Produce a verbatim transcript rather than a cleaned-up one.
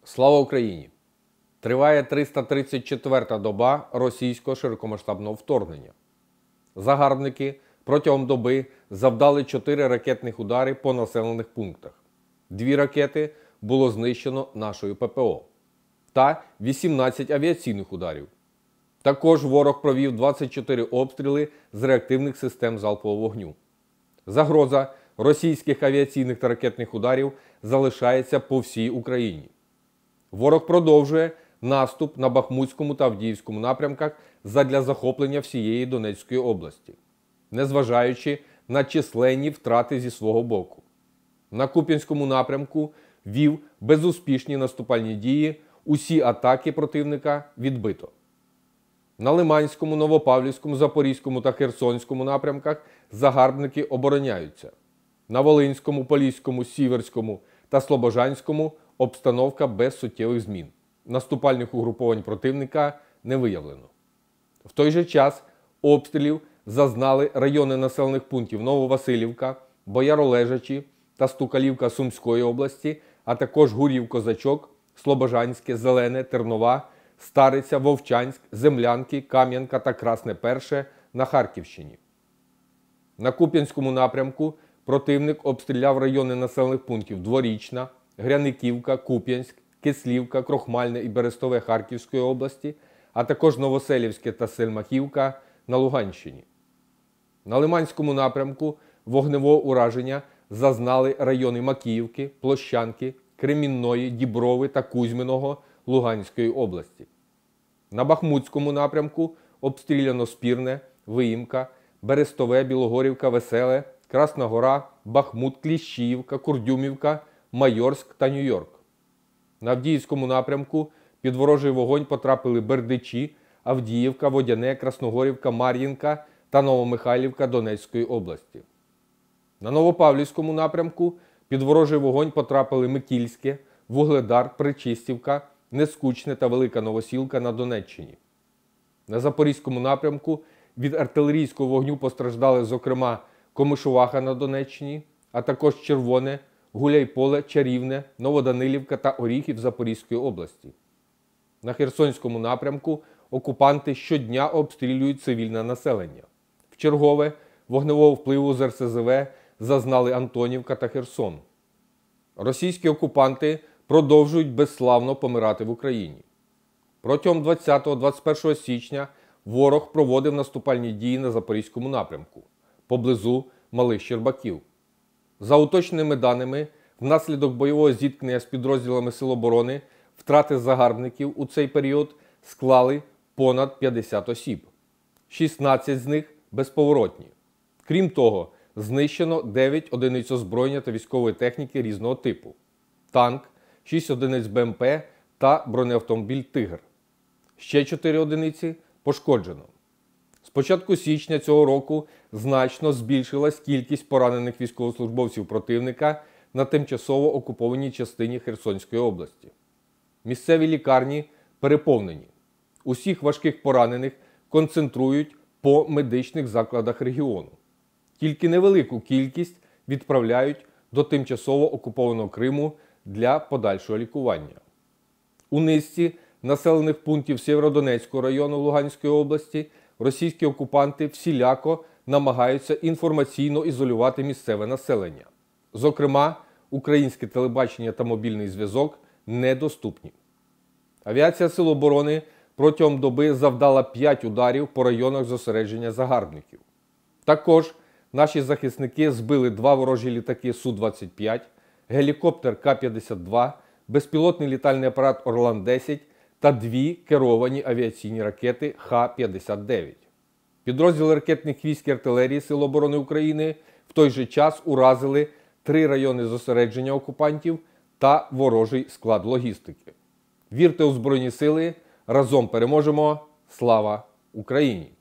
Слава Україні! Триває триста тридцять четверта доба російського широкомасштабного вторгнення. Загарбники протягом доби завдали чотири ракетних удари по населених пунктах. Дві ракети було знищено нашою ППО та вісімнадцять авіаційних ударів. Також ворог провів двадцять чотири обстріли з реактивних систем залпового вогню. Загроза російських авіаційних та ракетних ударів залишається по всій Україні. Ворог продовжує наступ на Бахмутському та Авдіївському напрямках задля захоплення всієї Донецької області, незважаючи на численні втрати зі свого боку. На Куп'янському напрямку вів безуспішні наступальні дії, усі атаки противника відбито. На Лиманському, Новопавлівському, Запорізькому та Херсонському напрямках загарбники обороняються. На Волинському, Поліському, Сіверському та Слобожанському обстановка без суттєвих змін. Наступальних угруповань противника не виявлено. В той же час обстрілів зазнали райони населених пунктів Нововасилівка, Бояролежачі та Стукалівка Сумської області, а також Гурів-Козачок, Слобожанське, Зелене, Тернова, Стариця, Вовчанськ, Землянки, Кам'янка та Красне Перше на Харківщині. На Куп'янському напрямку противник обстріляв райони населених пунктів Дворічна, Гряниківка, Куп'янськ, Кислівка, Крохмальне і Берестове Харківської області, а також Новоселівське та Сельмахівка на Луганщині. На Лиманському напрямку вогневого ураження зазнали райони Макіївки, Площанки, Кремінної, Діброви та Кузьминого Луганської області. На Бахмутському напрямку обстріляно Спірне, Виїмка, Берестове, Білогорівка, Веселе, Красна Гора, Бахмут, Кліщіївка, Курдюмівка, Майорськ та Нью-Йорк. На Авдіївському напрямку під ворожий вогонь потрапили Бердичі, Авдіївка, Водяне, Красногорівка, Мар'їнка та Новомихайлівка Донецької області. На Новопавлівському напрямку під ворожий вогонь потрапили Микільське, Вугледар, Причистівка, Нескучне та Велика Новосілка на Донеччині. На Запорізькому напрямку від артилерійського вогню постраждали, зокрема, Комишуваха на Донеччині, а також Червоне, Гуляйполе, Чарівне, Новоданилівка та Оріхів Запорізької області. На Херсонському напрямку окупанти щодня обстрілюють цивільне населення. Вчергове вогневого впливу з ер ес зе ве зазнали Антонівка та Херсон. Російські окупанти продовжують безславно помирати в Україні. Протягом двадцятого - двадцять першого січня ворог проводив наступальні дії на Запорізькому напрямку, поблизу Малих Щербаків. За уточненими даними, внаслідок бойового зіткнення з підрозділами Сил оборони втрати загарбників у цей період склали понад п'ятдесят осіб. шістнадцять з них безповоротні. Крім того, знищено дев'ять одиниць озброєння та військової техніки різного типу. Танк, шість одиниць бе ем пе та бронеавтомобіль «Тигр». Ще чотири одиниці пошкоджено. З початку січня цього року значно збільшилась кількість поранених військовослужбовців противника на тимчасово окупованій частині Херсонської області. Місцеві лікарні переповнені. Усіх важких поранених концентрують по медичних закладах регіону. Тільки невелику кількість відправляють до тимчасово окупованого Криму для подальшого лікування. У низці населених пунктів Сєвєродонецького району Луганської області російські окупанти всіляко намагаються інформаційно ізолювати місцеве населення. Зокрема, українське телебачення та мобільний зв'язок недоступні. Авіація Сил оборони протягом доби завдала п'ять ударів по районах зосередження загарбників. Також наші захисники збили два ворожі літаки Су двадцять п'ять, гелікоптер Ка п'ятдесят два, безпілотний літальний апарат Орлан десять та дві керовані авіаційні ракети Ха п'ятдесят дев'ять. Підрозділи ракетних військ і артилерії Сил оборони України в той же час уразили три райони зосередження окупантів та ворожий склад логістики. Вірте у Збройні Сили, разом переможемо! Слава Україні!